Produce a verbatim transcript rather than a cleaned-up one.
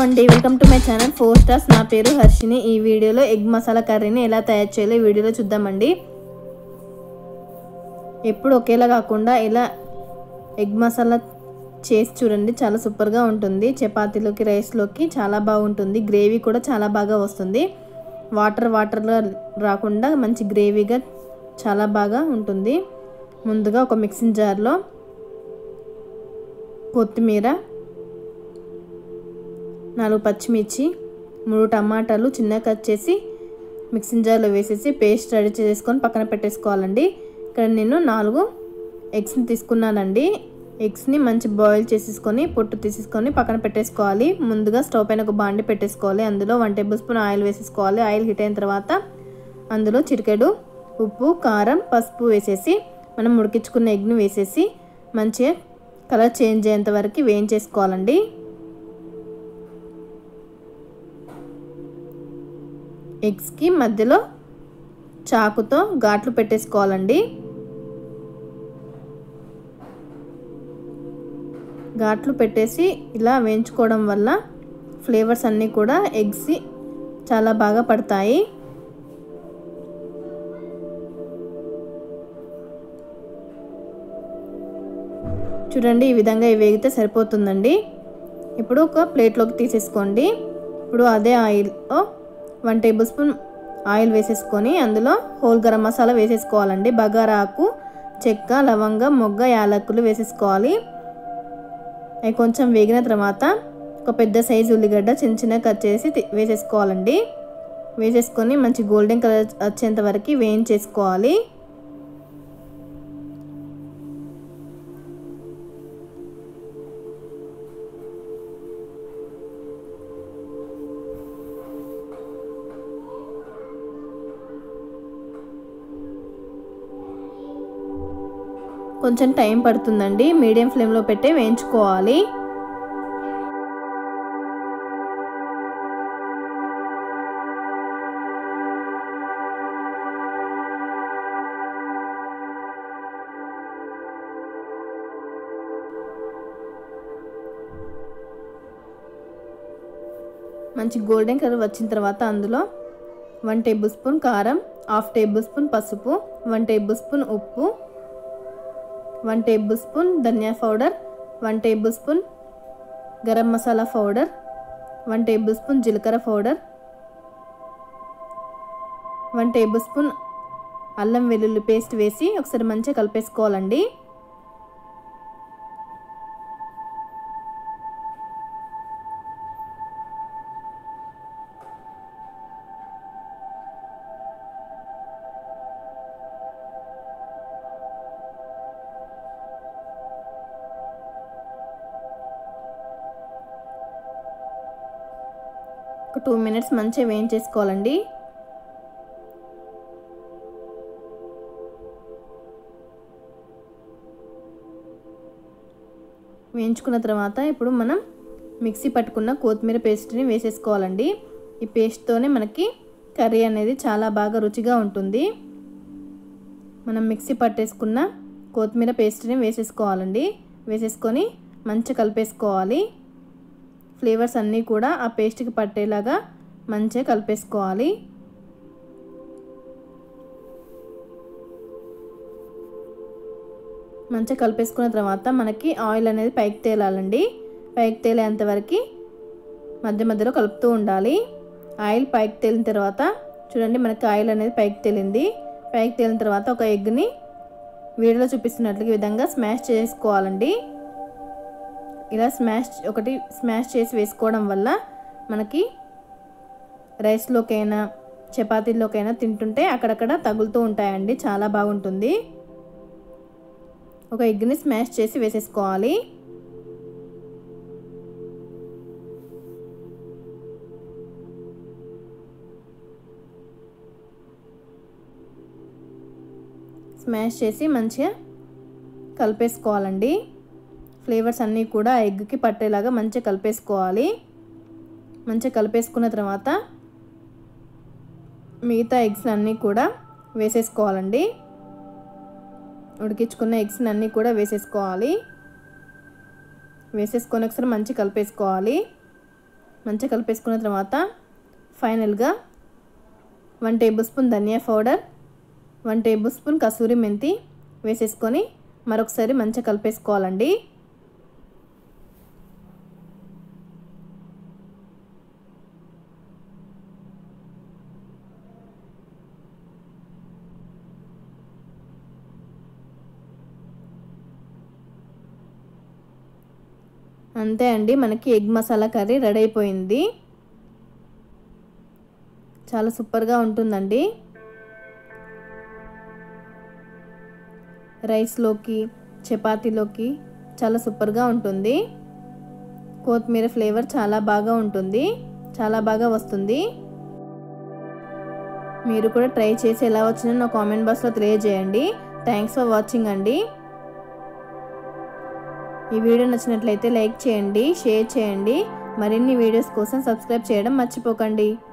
అండి, welcome to my channel four stars. నా పేరు హర్షిని. ఈ వీడియోలో ఎగ్ మసాలా కర్రీని ఎలా తయారు చేయాలో ఈ వీడియోలో చూద్దామండి. ఎప్పుడు ఒకేలా కాకుండా ఇలా ఎగ్ మసాలా చేసి చూడండి, చాలా సూపర్గా ఉంటుంది. చపాతీలోకి, రైస్లోకి చాలా బాగుంటుంది. గ్రేవీ కూడా చాలా బాగా వస్తుంది. వాటర్ వాటర్గా రాకుండా మంచి గ్రేవీగా చాలా బాగా ఉంటుంది. ముందుగా ఒక మిక్సింగ్ జార్లో కొత్తిమీర, నాలుగు పచ్చిమిర్చి, మూడు టమాటాలు చిన్నగా కట్ చేసి మిక్సింగ్ జార్లో వేసేసి పేస్ట్ రెడీ చేసుకొని పక్కన పెట్టేసుకోవాలండి. ఇక్కడ నేను నాలుగు ఎగ్స్ని తీసుకున్నానండి. ఎగ్స్ని మంచి బాయిల్ చేసేసుకొని పొట్టు తీసేసుకొని పక్కన పెట్టేసుకోవాలి. ముందుగా స్టవ్ పైన ఒక బాండి పెట్టేసుకోవాలి. అందులో వన్ టేబుల్ స్పూన్ ఆయిల్ వేసేసుకోవాలి. ఆయిల్ హీట్ అయిన తర్వాత అందులో చిటికెడు ఉప్పు, కారం, పసుపు వేసేసి మనం ఉడికించుకున్న ఎగ్ని వేసేసి మంచిగా కలర్ చేంజ్ అయ్యేంత వరకు వేయించేసుకోవాలండి. ఎగ్స్కి మధ్యలో చాకుతో ఘాట్లు పెట్టేసుకోవాలండి. ఘాట్లు పెట్టేసి ఇలా వేయించుకోవడం వల్ల ఫ్లేవర్స్ అన్నీ కూడా ఎగ్స్ చాలా బాగా పడతాయి. చూడండి, ఈ విధంగా ఇవి వేగితే సరిపోతుందండి. ఇప్పుడు ఒక ప్లేట్లోకి తీసేసుకోండి. ఇప్పుడు అదే ఆయిల్లో వన్ టేబుల్ స్పూన్ ఆయిల్ వేసేసుకొని అందులో హోల్ గరం మసాలా వేసేసుకోవాలండి. బగారా ఆకు, చెక్క, లవంగం, మొగ్గ, యాలకులు వేసేసుకోవాలి. అవి కొంచెం వేగిన తర్వాత ఒక పెద్ద సైజు ఉల్లిగడ్డ చిన్న చిన్న కట్ చేసి వేసేసుకోవాలండి. వేసేసుకొని మంచి గోల్డెన్ కలర్ వచ్చేంత వరకు వేయించేసుకోవాలి. కొంచెం టైం పడుతుందండి. మీడియం ఫ్లేమ్లో పెట్టి వేయించుకోవాలి. మంచి గోల్డెన్ కలర్ వచ్చిన తర్వాత అందులో వన్ టేబుల్ స్పూన్ కారం, హాఫ్ టేబుల్ స్పూన్ పసుపు, వన్ టేబుల్ స్పూన్ ఉప్పు, వన్ టేబుల్ స్పూన్ ధనియా powder, one tablespoon garam masala powder, one tablespoon జీలకర్ర పౌడర్, వన్ టేబుల్ స్పూన్ అల్లం వెల్లుల్లి పేస్ట్ వేసి ఒకసారి మంచిగా కలిపేసుకోవాలండి. ఒక టూ మినిట్స్ మంచిగా వేయించేసుకోవాలండి. వేయించుకున్న తర్వాత ఇప్పుడు మనం మిక్సీ పట్టుకున్న కొత్తిమీర పేస్ట్ని వేసేసుకోవాలండి. ఈ పేస్ట్తోనే మనకి కర్రీ అనేది చాలా బాగా రుచిగా ఉంటుంది. మనం మిక్సీ పట్టేసుకున్న కొత్తిమీర పేస్ట్ని వేసేసుకోవాలండి. వేసేసుకొని మంచిగా కలిపేసుకోవాలి. ఫ్లేవర్స్ అన్నీ కూడా ఆ పేస్ట్కి పట్టేలాగా మంచిగా కలిపేసుకోవాలి. మంచిగా కలిపేసుకున్న తర్వాత మనకి ఆయిల్ అనేది పైకి తేలాలండి. పైకి తేలేంత వరకు మధ్య మధ్యలో కలుపుతూ ఉండాలి. ఆయిల్ పైకి తేలిన తర్వాత చూడండి, మనకి ఆయిల్ అనేది పైకి తేలింది. పైకి తేలిన తర్వాత ఒక ఎగ్ని వీడియోలో చూపిస్తున్నట్లుగా ఈ విధంగా స్మాష్ చేసుకోవాలండి. ఇలా స్మాష్ ఒకటి స్మాష్ చేసి వేసుకోవడం వల్ల మనకి రైస్లోకైనా చపాతీల్లోకైనా తింటుంటే అక్కడక్కడ తగులుతూ ఉంటాయండి. చాలా బాగుంటుంది. ఒక ఎగ్ని స్మాష్ చేసి వేసేసుకోవాలి. స్మాష్ చేసి మంచిగా కలిపేసుకోవాలండి. ఫ్లేవర్స్ అన్నీ కూడా ఎగ్కి పట్టేలాగా మంచిగా కలిపేసుకోవాలి. మంచిగా కలిపేసుకున్న తర్వాత మిగతా ఎగ్స్ అన్నీ కూడా వేసేసుకోవాలండి. ఉడికించుకున్న ఎగ్స్ అన్నీ కూడా వేసేసుకోవాలి. వేసేసుకొని ఒకసారి మంచిగా కలిపేసుకోవాలి. మంచిగా కలిపేసుకున్న తర్వాత ఫైనల్గా వన్ టేబుల్ స్పూన్ ధనియా పౌడర్, వన్ టేబుల్ స్పూన్ కసూరి మెంతి వేసేసుకొని మరొకసారి మంచిగా కలిపేసుకోవాలండి. అంతే అండి, మనకి ఎగ్ మసాలా కర్రీ రెడీ అయిపోయింది. చాలా సూపర్గా ఉంటుందండి. రైస్లోకి, చపాతీలోకి చాలా సూపర్గా ఉంటుంది. కొత్తిమీర ఫ్లేవర్ చాలా బాగా ఉంటుంది, చాలా బాగా వస్తుంది. మీరు కూడా ట్రై చేసి ఎలా వచ్చిందో నా కామెంట్ బాక్స్లో తెలియజేయండి. థ్యాంక్స్ ఫర్ వాచింగ్ అండి. ఈ వీడియో నచ్చినట్లయితే లైక్ చేయండి, షేర్ చేయండి. మరిన్ని వీడియోస్ కోసం సబ్స్క్రైబ్ చేయడం మర్చిపోకండి.